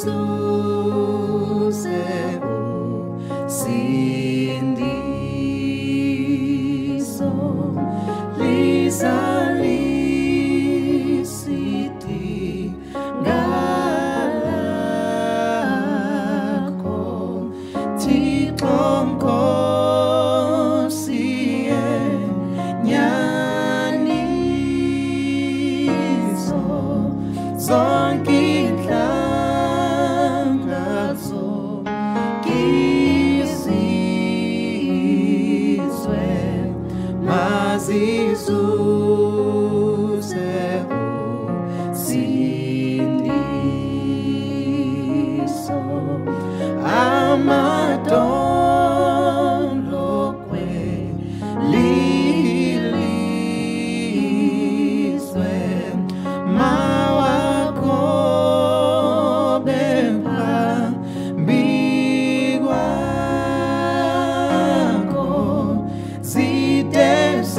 Sindiso Lizalisidinga Lakho Thixo Nkosi yenyaniso zonke inhlangazo kizizwe mazizuze usindiso amadolo kwelilizwe mawakho bephambi kwakho zide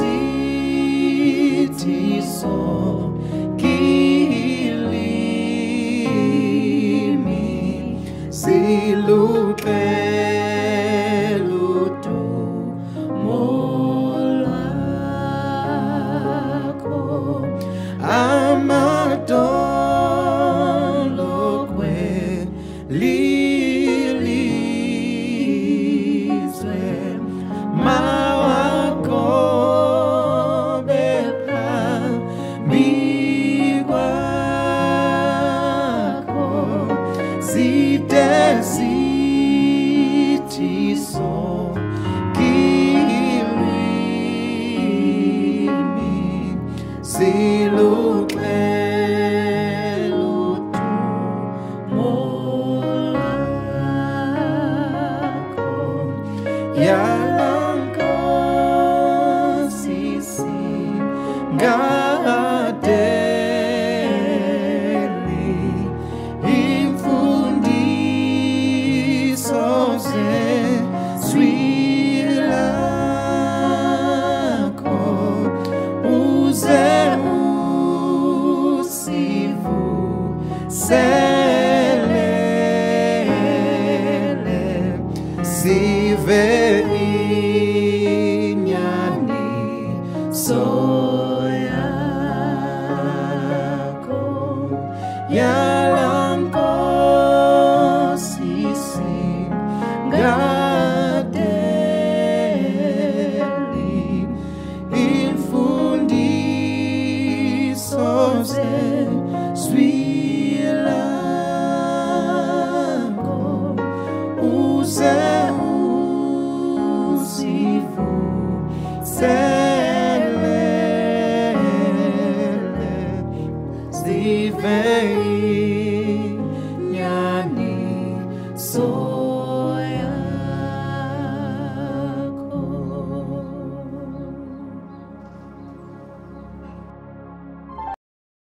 zithi so kilimi ziluqela udumo lwakho amadolo kwelilizwe mawakho bephambi kwakho zide zithi so kilimi ziluqela udumo lwakho Yalankosi singadeli imfundiso zezwi lakho uze usivuselele zive inyaniso yakho Yalankosi singadeli imfundiso zezwi lakho uze usivuselele